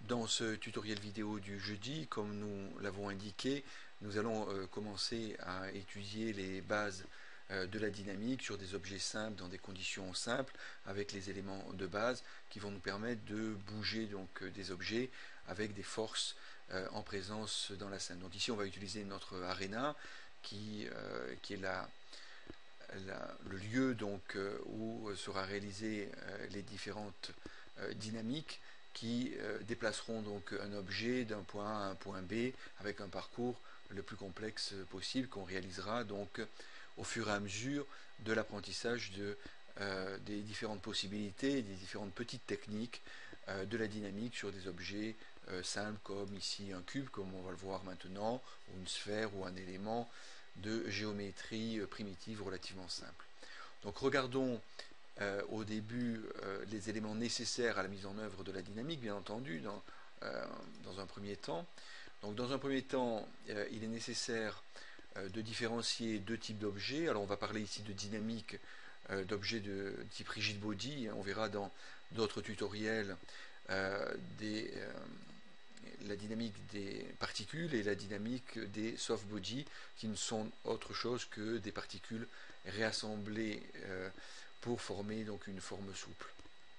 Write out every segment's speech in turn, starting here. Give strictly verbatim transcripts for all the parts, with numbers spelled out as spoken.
Dans ce tutoriel vidéo du jeudi, comme nous l'avons indiqué, nous allons euh, commencer à étudier les bases euh, de la dynamique sur des objets simples, dans des conditions simples, avec les éléments de base qui vont nous permettre de bouger donc, euh, des objets avec des forces euh, en présence dans la scène. Donc ici on va utiliser notre arena qui, euh, qui est la, la, le lieu donc, euh, où sera réalisé euh, les différentes euh, dynamiques qui euh, déplaceront donc un objet d'un point A à un point B avec un parcours le plus complexe possible qu'on réalisera donc au fur et à mesure de l'apprentissage de, euh, des différentes possibilités, des différentes petites techniques euh, de la dynamique sur des objets euh, simples comme ici un cube, comme on va le voir maintenant, ou une sphère ou un élément de géométrie euh, primitive relativement simple. Donc regardons Euh, au début euh, les éléments nécessaires à la mise en œuvre de la dynamique, bien entendu, dans, euh, dans un premier temps. Donc dans un premier temps, euh, il est nécessaire euh, de différencier deux types d'objets. Alors on va parler ici de dynamique euh, d'objets de type rigid body. On verra dans d'autres tutoriels euh, des, euh, la dynamique des particules et la dynamique des soft body, qui ne sont autre chose que des particules réassemblées euh, pour former donc une forme souple.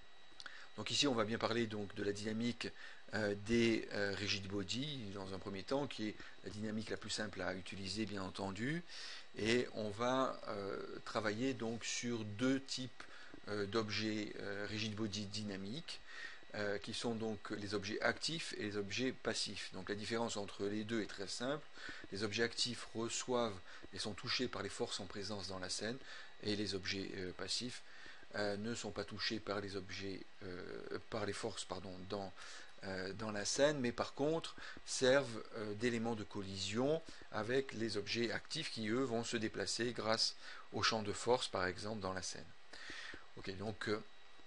Donc ici on va bien parler donc de la dynamique euh, des euh, rigid body dans un premier temps, qui est la dynamique la plus simple à utiliser bien entendu, et on va euh, travailler donc sur deux types euh, d'objets euh, rigid body dynamiques, euh, qui sont donc les objets actifs et les objets passifs. Donc la différence entre les deux est très simple. Les objets actifs reçoivent et sont touchés par les forces en présence dans la scène, et les objets euh, passifs euh, ne sont pas touchés par les objets, euh, par les forces pardon, dans, euh, dans la scène, mais par contre servent euh, d'éléments de collision avec les objets actifs qui eux vont se déplacer grâce au champ de force par exemple dans la scène. Ok, donc euh,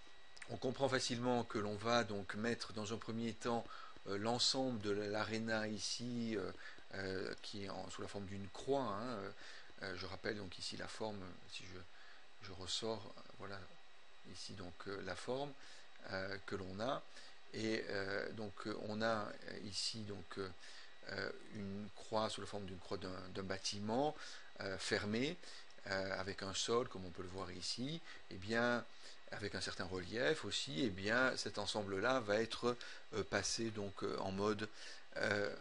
on comprend facilement que l'on va donc mettre dans un premier temps euh, l'ensemble de l'aréna ici, euh, euh, qui est en, sous la forme d'une croix. Hein, euh, je rappelle donc ici la forme, si je, je ressors, voilà, ici donc euh, la forme euh, que l'on a. Et euh, donc on a ici donc euh, une croix sous la forme d'une croix d'un bâtiment euh, fermé, euh, avec un sol, comme on peut le voir ici, et bien avec un certain relief aussi, et bien cet ensemble-là va être euh, passé donc euh, en mode euh,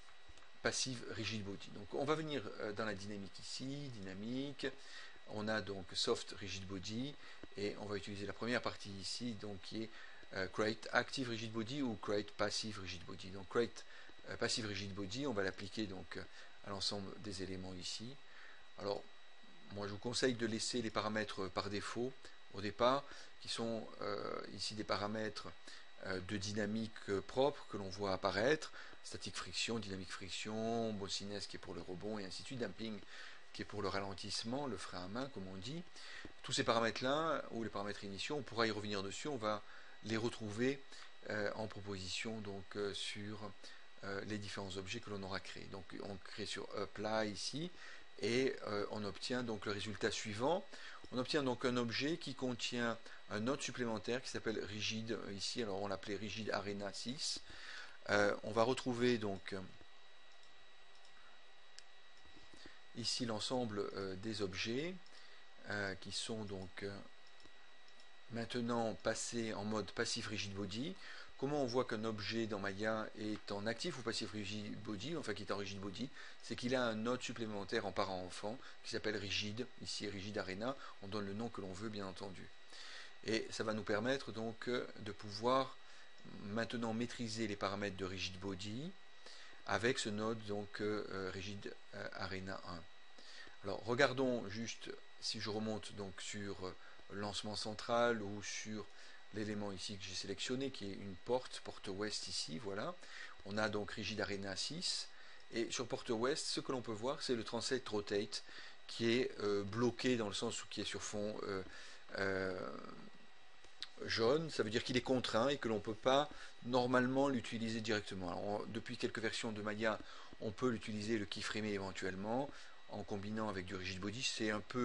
passive rigid body. Donc on va venir euh, dans la dynamique ici, dynamique, on a donc soft rigid body, et on va utiliser la première partie ici, donc qui est euh, create active rigid body ou create passive rigid body. Donc create euh, passive rigid body, on va l'appliquer donc à l'ensemble des éléments ici. Alors moi je vous conseille de laisser les paramètres par défaut au départ, qui sont euh, ici des paramètres euh, de dynamique euh, propre que l'on voit apparaître, statique friction, dynamique friction, bossiness qui est pour le rebond, et ainsi de suite, damping qui est pour le ralentissement, le frein à main comme on dit. Tous ces paramètres-là, ou les paramètres initiaux, on pourra y revenir dessus, on va les retrouver euh, en proposition donc euh, sur euh, les différents objets que l'on aura créés. Donc on crée sur apply ici, et euh, on obtient donc le résultat suivant. On obtient donc un objet qui contient un node supplémentaire qui s'appelle rigid ici, alors on l'appelait rigid arena six. Euh, on va retrouver donc ici l'ensemble euh, des objets euh, qui sont donc euh, maintenant passés en mode passif rigid body. Comment on voit qu'un objet dans Maya est en actif ou passif rigid body, enfin qui est en rigid body, c'est qu'il a un node supplémentaire en parent-enfant qui s'appelle rigid, ici rigid arena, on donne le nom que l'on veut bien entendu. Et ça va nous permettre donc de pouvoir maintenant maîtriser les paramètres de rigid body avec ce node donc euh, rigid euh, arena un. Alors regardons juste, si je remonte donc sur lancement central ou sur l'élément ici que j'ai sélectionné, qui est une porte, porte ouest ici, voilà. On a donc rigid arena six, et sur porte ouest, ce que l'on peut voir, c'est le translate rotate, qui est euh, bloqué dans le sens où qui est sur fond euh, euh, jaune. Ça veut dire qu'il est contraint et que l'on ne peut pas normalement l'utiliser directement. Alors, on, depuis quelques versions de Maya, on peut l'utiliser, le keyframer éventuellement, en combinant avec du rigid body. C'est un peu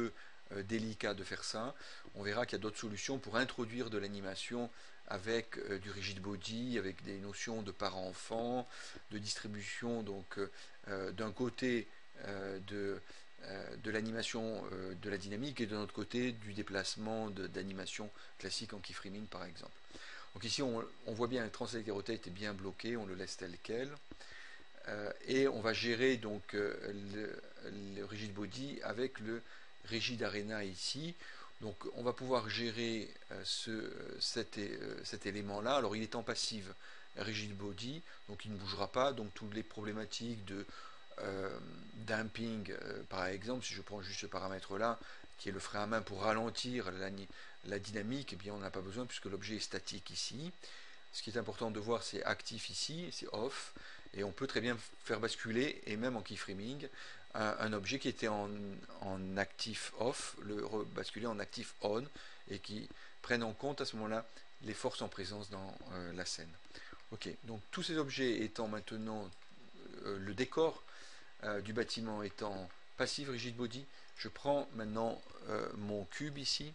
euh, délicat de faire ça. On verra qu'il y a d'autres solutions pour introduire de l'animation avec euh, du rigid body, avec des notions de parent-enfant, de distribution, donc euh, d'un côté euh, de, euh, de l'animation euh, de la dynamique et de l'autre côté du déplacement d'animation classique en keyframing par exemple. Donc ici on, on voit bien le translate et rotate est bien bloqué, on le laisse tel quel. Euh, et on va gérer donc euh, le, le rigid body avec le rigid arena ici. Donc on va pouvoir gérer euh, ce, cet, euh, cet élément là. Alors il est en passive rigid body, donc il ne bougera pas, donc toutes les problématiques de euh, damping euh, par exemple, si je prends juste ce paramètre là qui est le frein à main pour ralentir la, la dynamique, eh bien on n'a pas besoin puisque l'objet est statique ici. Ce qui est important de voir, c'est actif ici, c'est off, et on peut très bien faire basculer, et même en keyframing, un, un objet qui était en, en actif off, le basculer en actif on, et qui prenne en compte à ce moment-là les forces en présence dans euh, la scène. Ok, donc tous ces objets étant maintenant, euh, le décor euh, du bâtiment étant passive rigid body, je prends maintenant euh, mon cube ici,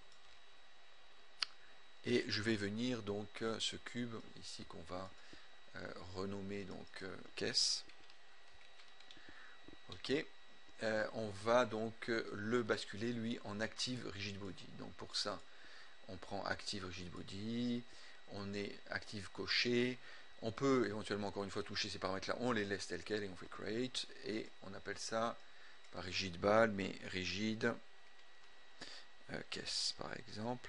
et je vais venir donc euh, ce cube ici qu'on va euh, renommer donc euh, caisse. Ok. Euh, on va donc euh, le basculer lui en active rigid body. Donc pour ça, on prend active rigid body, on est active coché. On peut éventuellement encore une fois toucher ces paramètres là, on les laisse tels quels et on fait create et on appelle ça pas rigid ball mais rigid euh, caisse par exemple.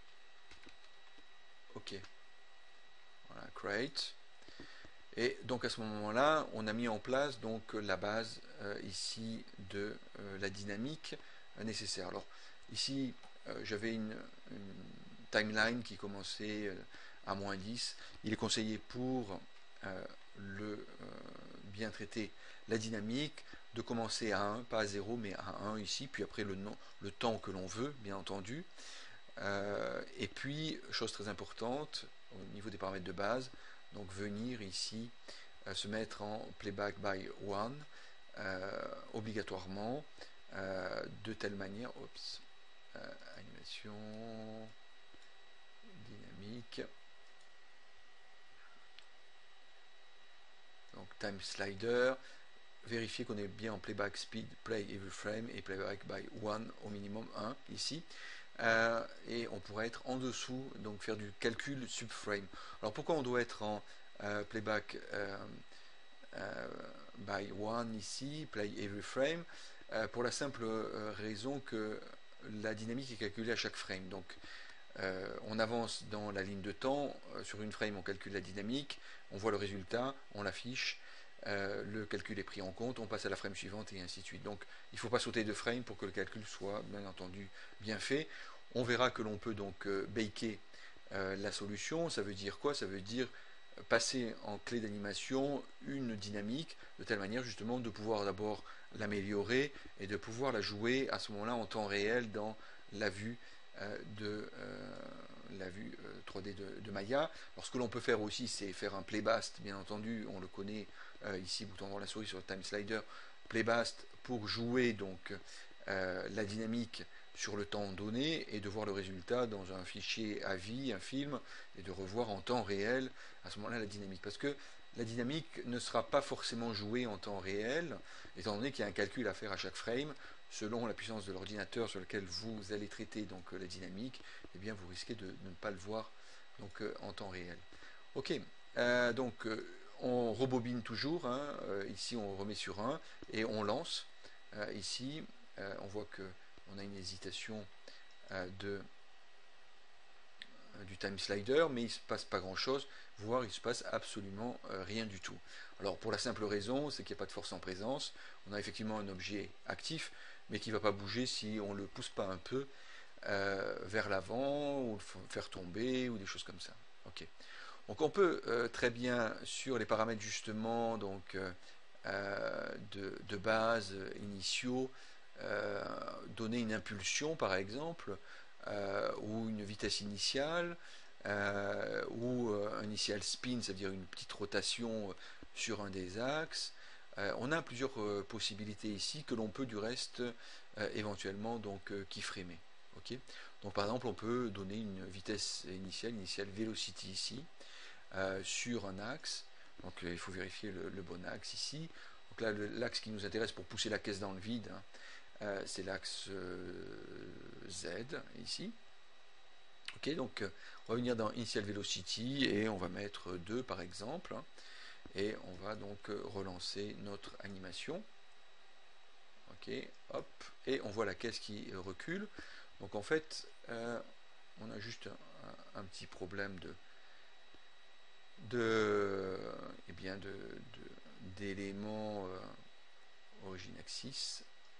Ok. Voilà, create. Et donc à ce moment-là, on a mis en place donc la base euh, ici de euh, la dynamique euh, nécessaire. Alors ici, euh, j'avais une, une timeline qui commençait euh, à moins dix. Il est conseillé pour euh, le euh, bien traiter la dynamique de commencer à un, pas à zéro, mais à un ici, puis après le, nom, le temps que l'on veut, bien entendu. Euh, et puis, chose très importante, au niveau des paramètres de base, donc venir ici euh, se mettre en playback by one euh, obligatoirement euh, de telle manière, oups, euh, animation dynamique, donc time slider, vérifier qu'on est bien en playback speed, play every frame et playback by one au minimum un ici. Euh, et on pourrait être en dessous, donc faire du calcul subframe. Alors pourquoi on doit être en euh, playback euh, euh, by one ici, play every frame, euh, pour la simple euh, raison que la dynamique est calculée à chaque frame. Donc euh, on avance dans la ligne de temps, euh, sur une frame on calcule la dynamique, on voit le résultat, on l'affiche, euh, le calcul est pris en compte, on passe à la frame suivante et ainsi de suite. Donc il ne faut pas sauter de frame pour que le calcul soit bien entendu bien fait. On verra que l'on peut donc euh, baker euh, la solution. Ça veut dire quoi? Ça veut dire passer en clé d'animation une dynamique de telle manière justement de pouvoir d'abord l'améliorer et de pouvoir la jouer à ce moment-là en temps réel dans la vue euh, de euh, la vue euh, trois D de, de Maya. Alors ce que l'on peut faire aussi, c'est faire un playbast, bien entendu, on le connaît euh, ici, bouton droit de la souris sur le time slider, playbast pour jouer donc euh, la dynamique sur le temps donné et de voir le résultat dans un fichier à vie, un film, et de revoir en temps réel à ce moment-là la dynamique. Parce que la dynamique ne sera pas forcément jouée en temps réel, étant donné qu'il y a un calcul à faire à chaque frame, selon la puissance de l'ordinateur sur lequel vous allez traiter donc la dynamique, eh bien vous risquez de, de ne pas le voir donc euh, en temps réel. Ok, euh, donc euh, on rebobine toujours, hein, euh, ici on remet sur un et on lance. Euh, ici, euh, on voit que on a une hésitation euh, de, euh, du time slider, mais il ne se passe pas grand chose, voire il ne se passe absolument euh, rien du tout. Alors pour la simple raison, c'est qu'il n'y a pas de force en présence, on a effectivement un objet actif, mais qui ne va pas bouger si on ne le pousse pas un peu euh, vers l'avant, ou le faire tomber, ou des choses comme ça. Ok. Donc on peut euh, très bien, sur les paramètres justement donc, euh, de, de base initiaux, Euh, donner une impulsion par exemple euh, ou une vitesse initiale euh, ou euh, un initial spin, c'est-à-dire une petite rotation sur un des axes. Euh, on a plusieurs euh, possibilités ici que l'on peut du reste euh, éventuellement donc euh, keyframer. Okay, donc par exemple, on peut donner une vitesse initiale, initiale velocity ici, euh, sur un axe. Donc euh, il faut vérifier le, le bon axe ici. Donc là, l'axe qui nous intéresse pour pousser la caisse dans le vide, hein, euh, c'est l'axe euh, Z ici. Ok, donc euh, on va venir dans Initial Velocity et on va mettre deux par exemple. Hein, et on va donc euh, relancer notre animation. Ok, hop, et on voit la caisse qui euh, recule. Donc en fait, euh, on a juste un, un petit problème de de eh bien de d'éléments euh, origine axis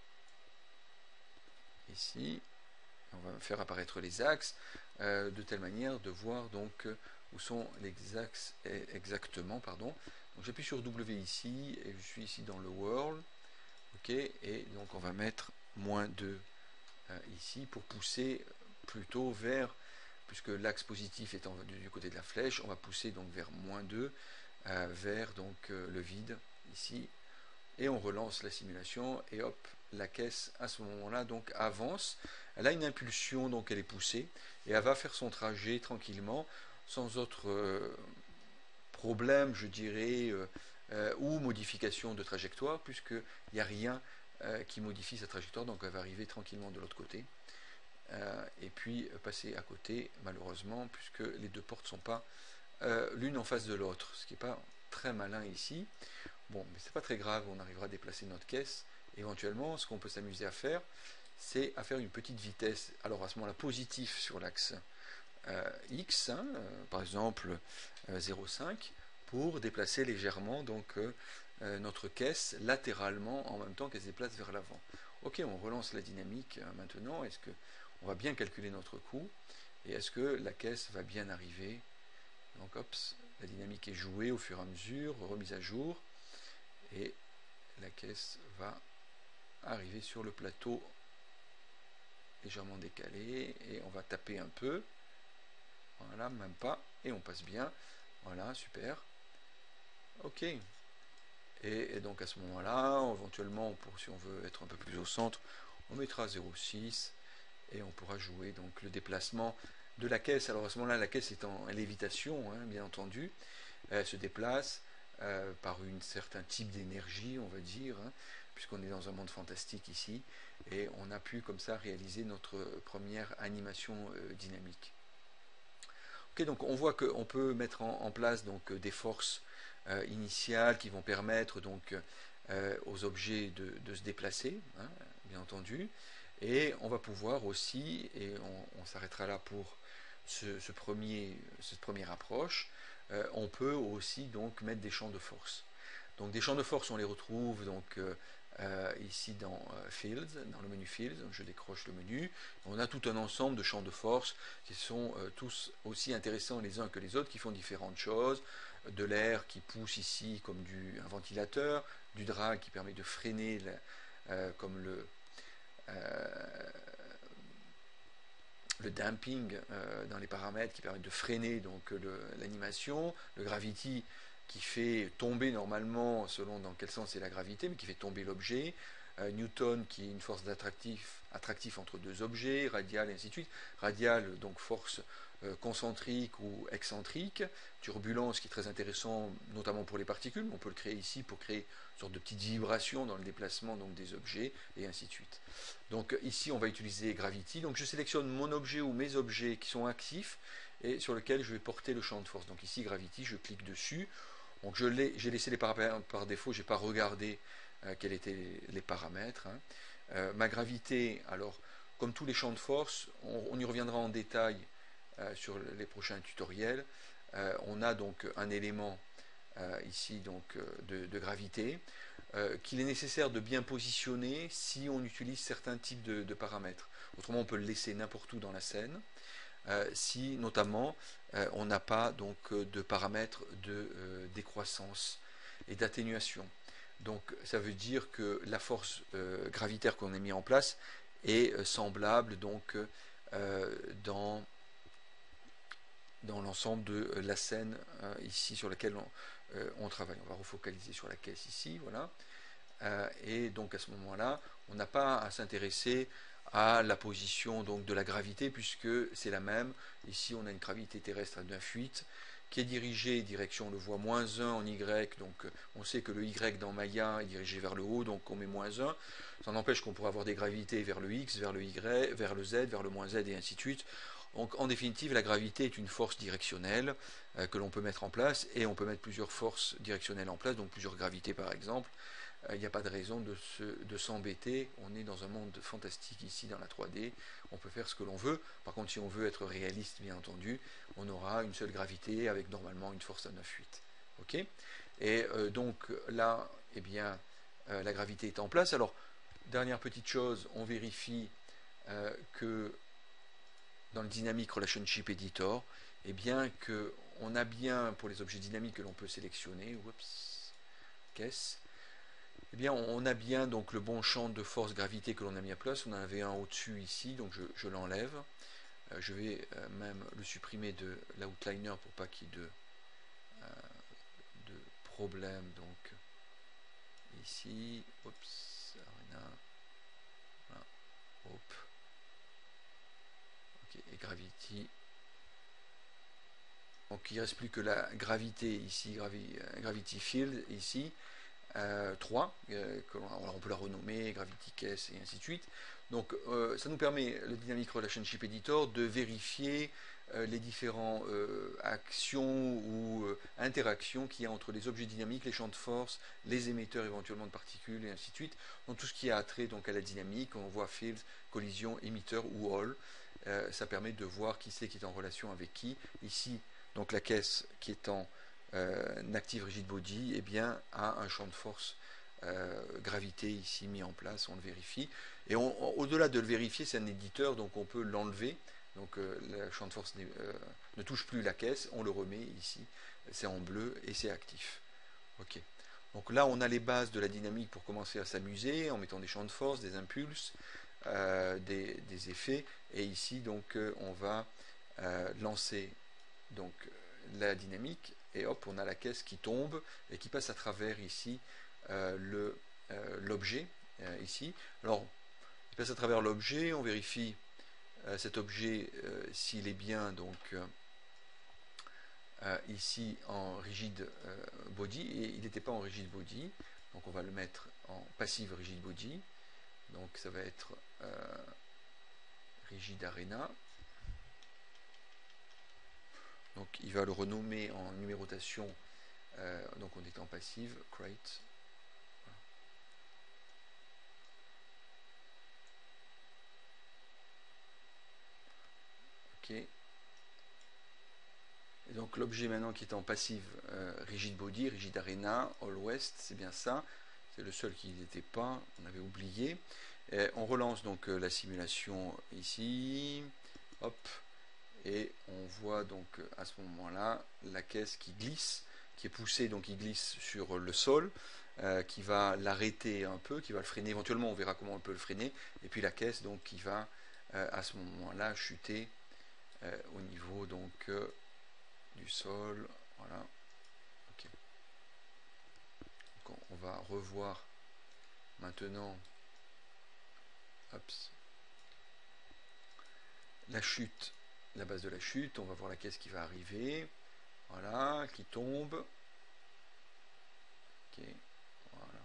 ici. On va faire apparaître les axes euh, de telle manière de voir donc où sont les axes exactement, pardon. Donc j'appuie sur W ici et je suis ici dans le world. Ok, et donc on va mettre moins deux euh, ici pour pousser plutôt vers, puisque l'axe positif étant du côté de la flèche, on va pousser donc vers moins deux, euh, vers donc euh, le vide ici, et on relance la simulation, et hop, la caisse à ce moment-là donc avance, elle a une impulsion, donc elle est poussée, et elle va faire son trajet tranquillement, sans autre euh, problème, je dirais, euh, euh, ou modification de trajectoire, puisqu'il n'y a rien euh, qui modifie sa trajectoire, donc elle va arriver tranquillement de l'autre côté. Euh, et puis euh, passer à côté, malheureusement, puisque les deux portes ne sont pas euh, l'une en face de l'autre, ce qui n'est pas très malin ici. Bon, mais c'est pas très grave, on arrivera à déplacer notre caisse. Éventuellement, ce qu'on peut s'amuser à faire, c'est à faire une petite vitesse. Alors à ce moment-là, positif sur l'axe euh, X, hein, euh, par exemple euh, zéro virgule cinq, pour déplacer légèrement donc euh, euh, notre caisse latéralement en même temps qu'elle se déplace vers l'avant. Ok, on relance la dynamique euh, maintenant. Est-ce que on va bien calculer notre coût et est-ce que la caisse va bien arriver? Donc hop, la dynamique est jouée au fur et à mesure, remise à jour, et la caisse va arriver sur le plateau légèrement décalé, et on va taper un peu, voilà, même pas, et on passe bien, voilà, super, ok, et, et donc à ce moment là, éventuellement, pour, si on veut être un peu plus au centre, on mettra zéro virgule six, et on pourra jouer donc le déplacement de la caisse. Alors à ce moment là, la caisse est en lévitation, hein, bien entendu, elle se déplace euh, par un certain type d'énergie, on va dire, hein, puisqu'on est dans un monde fantastique ici, et on a pu comme ça réaliser notre première animation euh, dynamique. Ok, donc on voit qu'on peut mettre en, en place donc des forces euh, initiales qui vont permettre donc euh, aux objets de, de se déplacer, hein, bien entendu, et on va pouvoir aussi, et on, on s'arrêtera là pour ce, ce premier, cette première approche, euh, on peut aussi donc mettre des champs de force. Donc des champs de force, on les retrouve donc euh, euh, ici dans euh, Fields, dans le menu Fields. Je décroche le menu. On a tout un ensemble de champs de force qui sont euh, tous aussi intéressants les uns que les autres, qui font différentes choses. De l'air qui pousse ici comme du, un ventilateur, du drag qui permet de freiner la, euh, comme le euh, le damping euh, dans les paramètres qui permettent de freiner donc l'animation, le, le gravity qui fait tomber normalement selon dans quel sens est la gravité, mais qui fait tomber l'objet, euh, Newton qui est une force d'attractif attractif entre deux objets, radial et ainsi de suite, radial donc force euh, concentrique ou excentrique, turbulence qui est très intéressant notamment pour les particules, on peut le créer ici pour créer une sorte de petite vibration dans le déplacement donc des objets et ainsi de suite. Donc ici on va utiliser Gravity, donc je sélectionne mon objet ou mes objets qui sont actifs et sur lequel je vais porter le champ de force. Donc ici Gravity, je clique dessus. Donc j'ai laissé les paramètres par défaut, je n'ai pas regardé euh, quels étaient les, les paramètres. Hein. Euh, ma gravité, alors comme tous les champs de force, on, on y reviendra en détail euh, sur les prochains tutoriels. Euh, on a donc un élément euh, ici donc de, de gravité euh, qu'il est nécessaire de bien positionner si on utilise certains types de, de paramètres. Autrement, on peut le laisser n'importe où dans la scène. Euh, si notamment euh, on n'a pas donc de paramètres de euh, décroissance et d'atténuation. Donc ça veut dire que la force euh, gravitaire qu'on a mis en place est euh, semblable donc euh, dans dans l'ensemble de la scène euh, ici sur laquelle on, euh, on travaille. On va refocaliser sur la caisse ici, voilà. Euh, et donc à ce moment-là, On n'a pas à s'intéresser à la position donc de la gravité, puisque c'est la même. Ici, on a une gravité terrestre à neuf virgule huit qui est dirigée direction, on le voit, moins un en Y, donc on sait que le Y dans Maya est dirigé vers le haut, donc on met moins un. Ça n'empêche qu'on pourrait avoir des gravités vers le X, vers le Y, vers le Z, vers le moins Z, et ainsi de suite. Donc en définitive, la gravité est une force directionnelle euh, que l'on peut mettre en place, et on peut mettre plusieurs forces directionnelles en place, donc plusieurs gravités par exemple. Il n'y a pas de raison de, se, de s'embêter. On est dans un monde fantastique ici dans la trois D. On peut faire ce que l'on veut. Par contre, si on veut être réaliste, bien entendu, on aura une seule gravité avec normalement une force à neuf virgule huit. Okay, et euh, donc là, eh bien, euh, la gravité est en place. Alors, dernière petite chose, on vérifie euh, que dans le Dynamic Relationship Editor, eh bien, qu'on a bien, pour les objets dynamiques que l'on peut sélectionner, oups, qu'est-ce Eh bien, on a bien donc le bon champ de force gravité que l'on a mis à place. On en avait un au-dessus ici, donc je, je l'enlève. Euh, je vais euh, même le supprimer de l'outliner pour pas qu'il y ait de, euh, de problème. Donc ici, oups, arena, voilà, hop, ok, et gravity. Donc il ne reste plus que la gravité ici, gravi, gravity field ici. Euh, trois, euh, que l'on, alors on peut la renommer, Gravity Case et ainsi de suite. Donc euh, ça nous permet, le Dynamic Relationship Editor, de vérifier euh, les différentes euh, actions ou euh, interactions qu'il y a entre les objets dynamiques, les champs de force, les émetteurs éventuellement de particules et ainsi de suite. Donc tout ce qui a trait donc à la dynamique, on voit fields, collision, émetteur ou all. Euh, ça permet de voir qui c'est qui est en relation avec qui. Ici, donc la caisse qui est en Euh, un active rigid body, eh bien, a un champ de force euh, gravité ici mis en place, on le vérifie. Et on, on, au-delà de le vérifier, c'est un éditeur, donc on peut l'enlever. Donc euh, le champ de force euh, ne touche plus la caisse, on le remet ici, c'est en bleu et c'est actif. Ok. Donc là, on a les bases de la dynamique pour commencer à s'amuser en mettant des champs de force, des impulses, euh, des, des, effets. Et ici, donc, euh, on va euh, lancer donc la dynamique et hop, on a la caisse qui tombe et qui passe à travers ici euh, le, euh, l'objet euh, ici. Alors, il passe à travers l'objet, on vérifie euh, cet objet euh, s'il est bien donc euh, ici en rigid euh, body, et il n'était pas en rigid body, donc on va le mettre en passive rigid body, donc ça va être euh, rigid arena. Donc il va le renommer en numérotation, euh, donc on est en passive, create. Ok. Et donc l'objet maintenant qui est en passive, euh, rigid body, rigid arena, all west, c'est bien ça. C'est le seul qui n'était pas, on avait oublié. Et on relance donc euh, la simulation ici. Hop. Et on voit donc à ce moment-là la caisse qui glisse, qui est poussée, donc qui glisse sur le sol, euh, qui va l'arrêter un peu, qui va le freiner. Éventuellement, on verra comment on peut le freiner. Et puis la caisse, donc, qui va euh, à ce moment-là chuter euh, au niveau donc euh, du sol. Voilà. Ok. Donc, on va revoir maintenant. Hops. La chute, la base de la chute, on va voir la caisse qui va arriver, voilà, qui tombe, ok, voilà,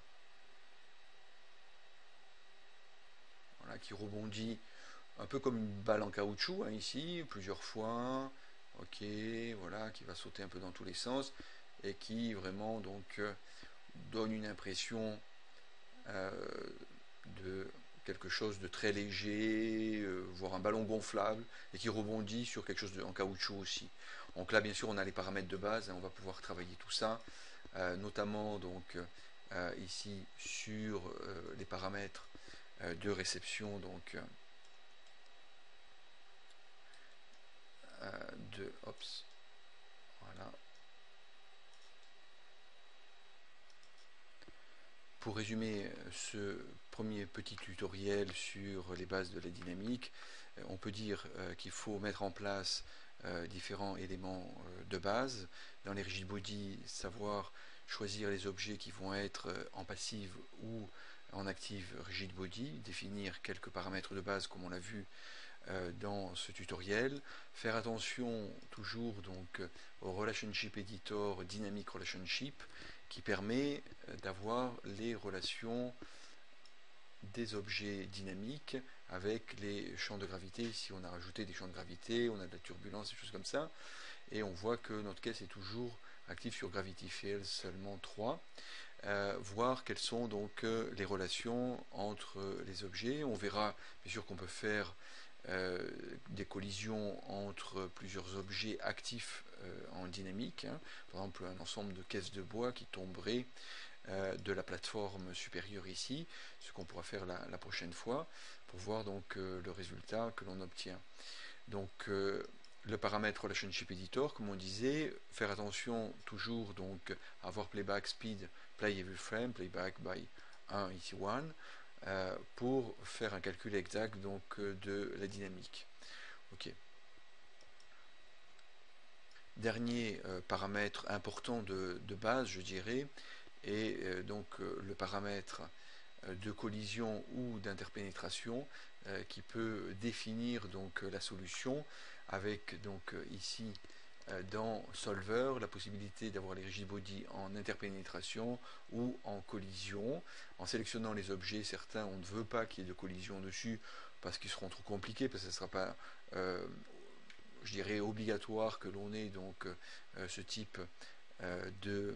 voilà, qui rebondit un peu comme une balle en caoutchouc, hein, ici, plusieurs fois, ok, voilà, qui va sauter un peu dans tous les sens, et qui vraiment donc euh, donne une impression euh, de quelque chose de très léger, euh, voire un ballon gonflable, et qui rebondit sur quelque chose de, en caoutchouc aussi. Donc là, bien sûr, on a les paramètres de base, hein, on va pouvoir travailler tout ça, euh, notamment donc euh, ici sur euh, les paramètres euh, de réception donc euh, de, ops, voilà. Pour résumer ce premier petit tutoriel sur les bases de la dynamique, on peut dire qu'il faut mettre en place différents éléments de base. Dans les rigid body, savoir choisir les objets qui vont être en passive ou en Active Rigid Body, définir quelques paramètres de base comme on l'a vu euh, dans ce tutoriel, faire attention toujours donc au Relationship Editor Dynamic Relationship qui permet d'avoir les relations des objets dynamiques avec les champs de gravité. Ici on a rajouté des champs de gravité, on a de la turbulence, des choses comme ça, et on voit que notre caisse est toujours active sur Gravity Field seulement trois. Euh, voir quelles sont donc euh, les relations entre les objets. On verra bien sûr qu'on peut faire euh, des collisions entre plusieurs objets actifs euh, en dynamique, hein. Par exemple un ensemble de caisses de bois qui tomberait euh, de la plateforme supérieure ici, ce qu'on pourra faire la, la prochaine fois pour voir donc euh, le résultat que l'on obtient. Donc euh, le paramètre Relationship Editor, comme on disait, faire attention toujours donc à avoir playback speed, play every frame, playback by un ici one, euh, pour faire un calcul exact donc de la dynamique. Ok. Dernier euh, paramètre important de, de base, je dirais, est euh, donc euh, le paramètre de collision ou d'interpénétration euh, qui peut définir donc la solution avec donc ici euh, dans Solver la possibilité d'avoir les rigid body en interpénétration ou en collision. En sélectionnant les objets, certains on ne veut pas qu'il y ait de collision dessus parce qu'ils seront trop compliqués, parce que ce ne sera pas euh, je dirais obligatoire que l'on ait donc euh, ce type euh, de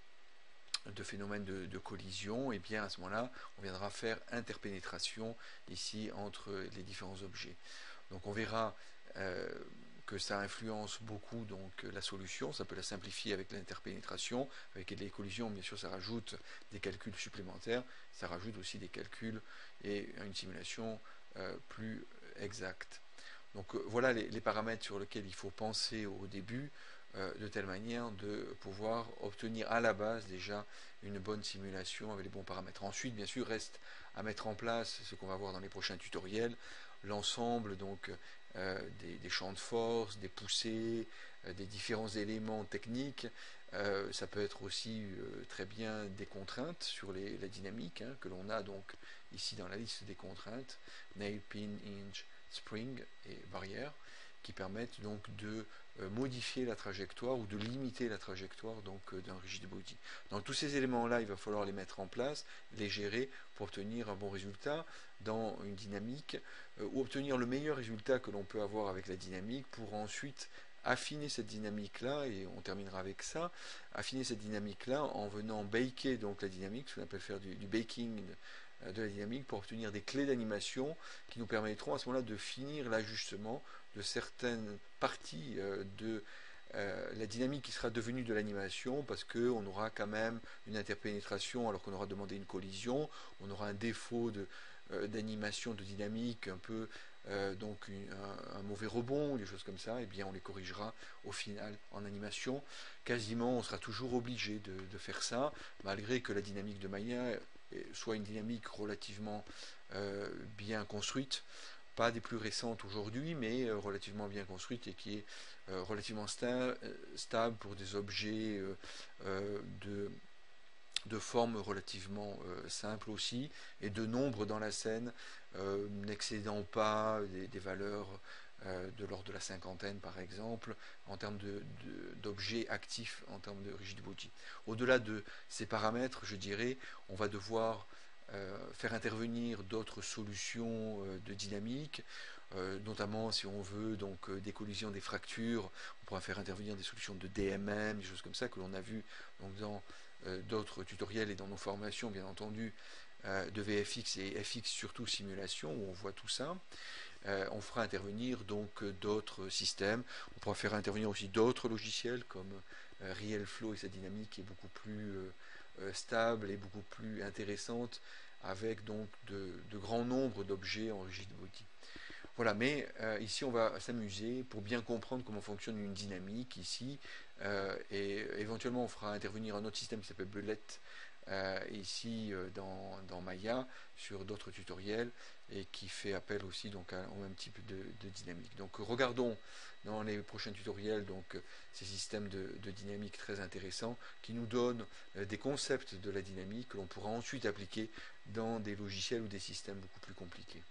de phénomènes de, de collision, et bien à ce moment-là, on viendra faire interpénétration ici entre les différents objets. Donc on verra euh, que ça influence beaucoup donc la solution, ça peut la simplifier avec l'interpénétration, avec les collisions, bien sûr ça rajoute des calculs supplémentaires, ça rajoute aussi des calculs et une simulation euh, plus exacte. Donc euh, voilà les, les paramètres sur lesquels il faut penser au début, euh, de telle manière de pouvoir obtenir à la base déjà une bonne simulation avec les bons paramètres. Ensuite, bien sûr, reste à mettre en place ce qu'on va voir dans les prochains tutoriels, l'ensemble donc euh, des, des champs de force, des poussées, euh, des différents éléments techniques. Euh, ça peut être aussi euh, très bien des contraintes sur les, la dynamique hein, que l'on a donc ici dans la liste des contraintes, nail, pin, hinge, spring et barrière, qui permettent donc de euh, modifier la trajectoire ou de limiter la trajectoire donc euh, d'un rigid body. Donc tous ces éléments-là, il va falloir les mettre en place, les gérer pour obtenir un bon résultat dans une dynamique euh, ou obtenir le meilleur résultat que l'on peut avoir avec la dynamique pour ensuite affiner cette dynamique-là, et on terminera avec ça, affiner cette dynamique-là en venant baker donc la dynamique, ce qu'on appelle faire du, du baking de, de la dynamique pour obtenir des clés d'animation qui nous permettront à ce moment-là de finir l'ajustement de certaines parties euh, de euh, la dynamique qui sera devenue de l'animation, parce qu'on aura quand même une interpénétration alors qu'on aura demandé une collision, on aura un défaut de, euh, d'animation, de dynamique, un peu euh, donc une, un, un mauvais rebond, des choses comme ça, et bien on les corrigera au final en animation. Quasiment on sera toujours obligé de, de faire ça, malgré que la dynamique de Maya soit une dynamique relativement euh, bien construite, pas des plus récentes aujourd'hui, mais euh, relativement bien construite et qui est euh, relativement sta euh, stable pour des objets euh, euh, de, de forme relativement euh, simple aussi, et de nombre dans la scène euh, n'excédant pas des, des valeurs euh, de l'ordre de la cinquantaine par exemple, en termes d'objets actifs, en termes de rigid body. Au-delà de ces paramètres, je dirais, on va devoir euh, faire intervenir d'autres solutions euh, de dynamique, euh, notamment si on veut donc euh, des collisions, des fractures, on pourra faire intervenir des solutions de D M M, des choses comme ça que l'on a vu donc, dans euh, d'autres tutoriels et dans nos formations bien entendu euh, de V F X et F X surtout simulation où on voit tout ça. Euh, on fera intervenir donc d'autres systèmes, on pourra faire intervenir aussi d'autres logiciels comme euh, RealFlow et sa dynamique qui est beaucoup plus euh, euh, stable et beaucoup plus intéressante avec donc de, de grands nombres d'objets en rigid body. Voilà, mais euh, ici on va s'amuser pour bien comprendre comment fonctionne une dynamique ici, euh, et éventuellement on fera intervenir un autre système qui s'appelle Bullet euh, ici euh, dans, dans Maya sur d'autres tutoriels et qui fait appel aussi donc à, au même type de, de dynamique. Donc regardons dans les prochains tutoriels donc ces systèmes de, de dynamique très intéressants qui nous donnent des concepts de la dynamique que l'on pourra ensuite appliquer dans des logiciels ou des systèmes beaucoup plus compliqués.